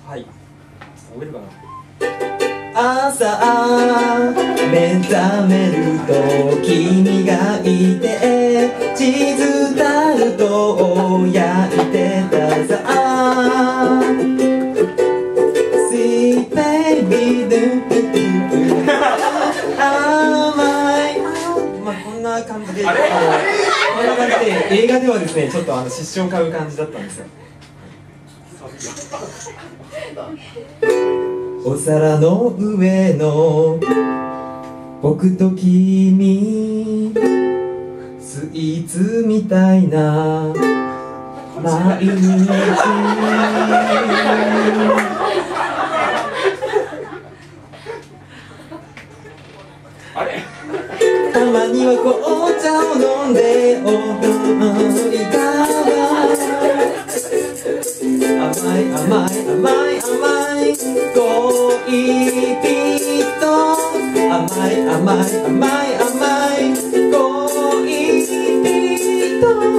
はい。覚えるかな。 朝目覚めると君がいてチーズタルトを焼いてたさ Sweet baby 甘いまあこんな感じでこんな感じで映画ではですねちょっと失笑を買う感じだったんですよ。お皿の上の僕と君スイーツみたいな毎日たまには紅茶を飲んでおいかが甘い甘い甘い甘い恋人甘い甘い甘い甘い恋人